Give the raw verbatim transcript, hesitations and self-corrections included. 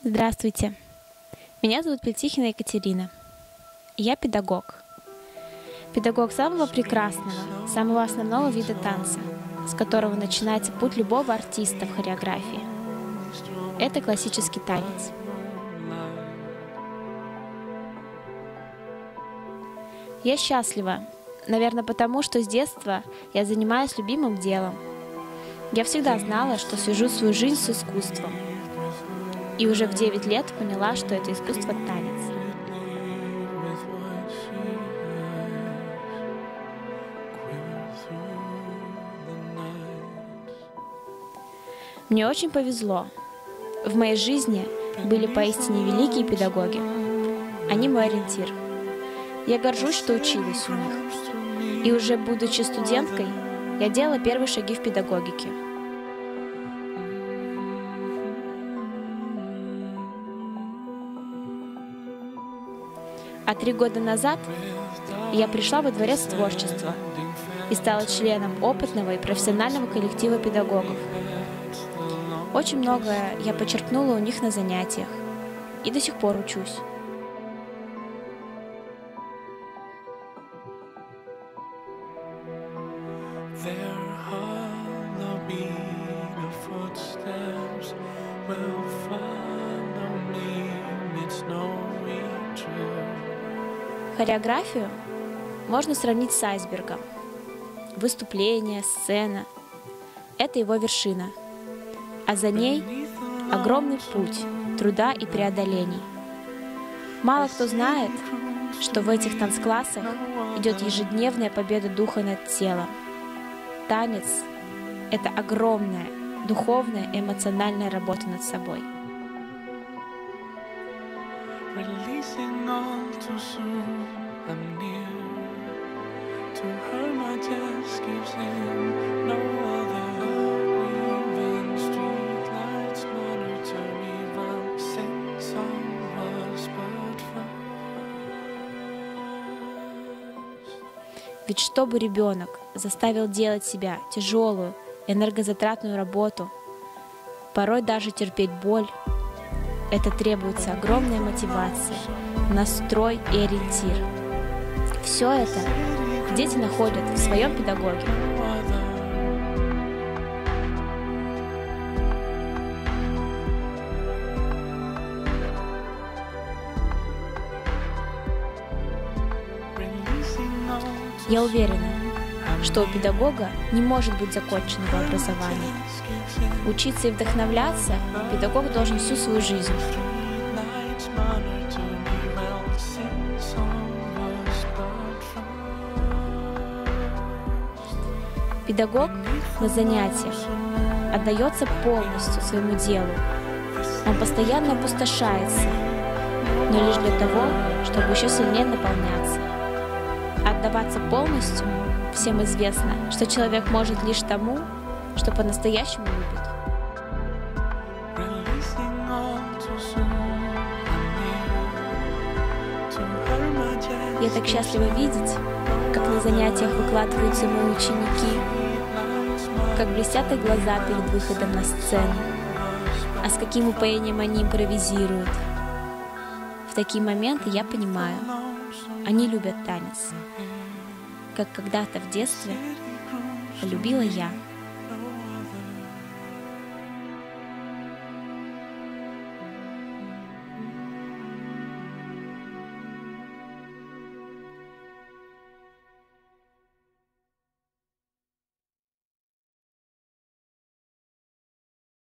Здравствуйте, меня зовут Плетихина Екатерина. Я педагог. Педагог самого прекрасного, самого основного вида танца, с которого начинается путь любого артиста в хореографии. Это классический танец. Я счастлива, наверное, потому что с детства я занимаюсь любимым делом. Я всегда знала, что свяжу свою жизнь с искусством. И уже в девять лет поняла, что это искусство танец. Мне очень повезло. В моей жизни были поистине великие педагоги. Они мой ориентир. Я горжусь, что училась у них. И уже будучи студенткой, я делала первые шаги в педагогике. А три года назад я пришла во Дворец творчества и стала членом опытного и профессионального коллектива педагогов. Очень многое я почерпнула у них на занятиях и до сих пор учусь. Хореографию можно сравнить с айсбергом. Выступление, сцена – это его вершина, а за ней огромный путь труда и преодолений. Мало кто знает, что в этих танцклассах идет ежедневная победа духа над телом. Танец – это огромная духовная и эмоциональная работа над собой. Releasing all too soon, I'm near. To her my task gives in no other. Even street lights monitor even sense of us but first. Ведь чтобы ребенок заставил делать себя тяжелую, энергозатратную работу, порой даже терпеть боль, это требуется огромная мотивация, настрой и ориентир. Все это дети находят в своем педагоге. Я уверена, что у педагога не может быть законченного образования. Учиться и вдохновляться педагог должен всю свою жизнь. Педагог на занятиях отдается полностью своему делу. Он постоянно опустошается, но лишь для того, чтобы еще сильнее наполняться. Отдаваться полностью всем известно, что человек может лишь тому, что по-настоящему любит. Я так счастлива видеть, как на занятиях выкладываются мои ученики, как блестят их глаза перед выходом на сцену, а с каким упоением они импровизируют. В такие моменты я понимаю, они любят танец, как когда-то в детстве полюбила я.